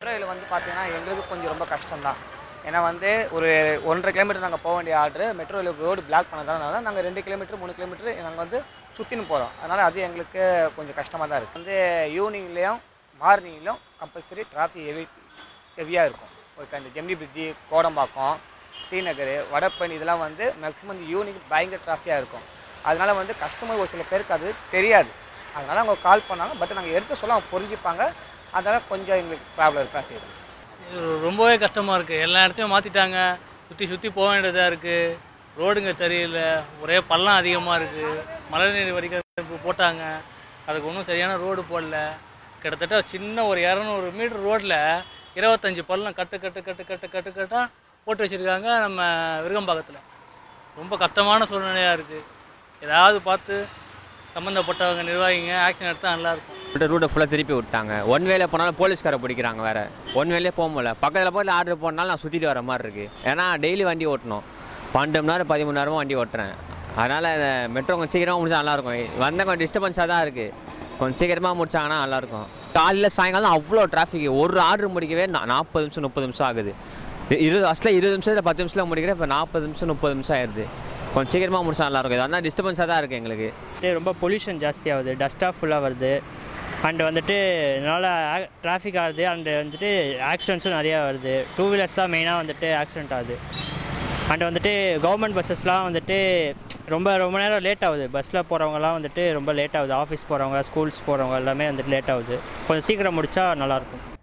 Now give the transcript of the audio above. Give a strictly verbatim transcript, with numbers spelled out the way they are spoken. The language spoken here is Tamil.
ரயில் வந்து பார்த்தீங்கன்னா எங்களுக்கு கொஞ்சம் ரொம்ப கஷ்டம் தான். ஏன்னா வந்து ஒரு ஒன்றரை கிலோமீட்டர் நாங்கள் போக வேண்டிய ஆர்டரு மெட்ரோ ரயில் ரோடு பிளாக் பண்ணதால நாங்கள் ரெண்டு கிலோமீட்டர் மூணு கிலோமீட்டர் நாங்கள் வந்து சுற்றின்னு போகிறோம். அதனால் அது எங்களுக்கு கொஞ்சம் கஷ்டமாக தான் இருக்குது. வந்து ஈவினிங்லேயும் மார்னிங்லேயும் கம்பல்சரி டிராஃபிக் ஹெவி ஹெவியாக இருக்கும். இப்போ இந்த Gemini bridge, Kodambakkam, T Nagar, Vadapalani இதெல்லாம் வந்து மேக்ஸிமம் இந்த ஈவினிங் பயங்கர டிராஃபிக்காக இருக்கும். அதனால் வந்து கஸ்டமர் ஒரு சில பேருக்கு அது தெரியாது. அதனால் அவங்க கால் பண்ணாங்க. பட் நாங்கள் எடுத்து சொல்ல அவங்க புரிஞ்சுப்பாங்க. அதனால் கொஞ்சம் எங்களுக்கு ப்ராப்ளம் இருக்கா செய்யுது. ரொம்பவே கஷ்டமாக இருக்குது. எல்லா இடத்தையும் மாற்றிட்டாங்க. சுற்றி சுற்றி போக வேண்டியதாக இருக்குது. ரோடுங்க சரியில்லை. ஒரே பள்ளம் அதிகமாக இருக்குது. மழை நீர் வடிகால் போட்டாங்க. அதுக்கு ஒன்றும் சரியான ரோடு போடல. கிட்டத்தட்ட சின்ன ஒரு இரநூறு மீட்டர் ரோட்டில் இருபத்தஞ்சி பள்ளம் கட்டு கட்டு கட்டு கட்டு கட்டு கட்டாக போட்டு வச்சுருக்காங்க நம்ம விருகம்பாக்கத்தில். ரொம்ப கஷ்டமான சூழ்நிலையாக இருக்குது. ஏதாவது பார்த்து சம்மந்தப்பட்டவங்க நிர்வாகிங்க ஆக்ஷன் எடுத்தால் நல்லாயிருக்கும். ரூட்டை ஃபுல்லாக திருப்பி விட்டாங்க. ஒன் வேலை போனாலும் போலீஸ்காரை பிடிக்கிறாங்க. வேறு ஒன் வேலையே போக முடியல. பக்கத்தில் போய் ஆர்டர் போனாலும் நான் சுற்றிட்டு வர மாதிரி இருக்குது. ஏன்னா டெய்லி வண்டி ஓட்டணும். பன்னெண்டு மணி நேரம் பதிமூணு நேரமும் வண்டி ஓட்டுறேன். அதனால் மெட்ரோ கொஞ்சம் சீக்கிரமாக முடிச்சா நல்லாயிருக்கும். வந்தால் கொஞ்சம் டிஸ்டர்பன்ஸாக தான் இருக்குது. கொஞ்சம் சீக்கிரமாக முடிச்சாங்கன்னா நல்லாயிருக்கும். காலையில் சாயங்காலம் அவ்வளோ டிராஃபிக். ஒரு ஆர்டர் முடிக்கவே நாற்பது நிமிஷம் முப்பது நிமிஷம் ஆகுது. இருபது ஃபஸ்ட்டில் இருபது நிமிஷத்தில் பத்து நிமிஷத்தில் முடிக்கிறேன். இப்போ நாற்பது நிமிஷம் முப்பது நிமிஷம் ஆயிடுது. கொஞ்சம் சீக்கிரமாக முடிச்சா நல்லாயிருக்கும். இது வந்தால் டிஸ்டர்பன்ஸாக தான் இருக்குது எங்களுக்கு. ரொம்ப பொல்யூஷன் ஜாஸ்தியாகுது. டஸ்ட்டாக ஃபுல்லாக வருது. அண்டு வந்துட்டு இதனால் டிராஃபிக் ஆகுது. அண்டு வந்துட்டு ஆக்சிடென்ட்ஸும் நிறையா வருது. டூ வீலர்ஸ் தான் மெயினாக வந்துட்டு ஆக்சிடென்ட் ஆகுது. அண்டு வந்துட்டு கவர்மெண்ட் பஸ்ஸஸ்லாம் வந்துட்டு ரொம்ப ரொம்ப நேரம் லேட் ஆகுது. பஸ்ஸில் போகிறவங்கலாம் வந்துட்டு ரொம்ப லேட் ஆகுது. ஆஃபீஸ் போகிறவங்க, ஸ்கூல்ஸ் போகிறவங்க எல்லாமே வந்துட்டு லேட் ஆகுது. கொஞ்சம் சீக்கிரம் முடித்தா நல்லாயிருக்கும்.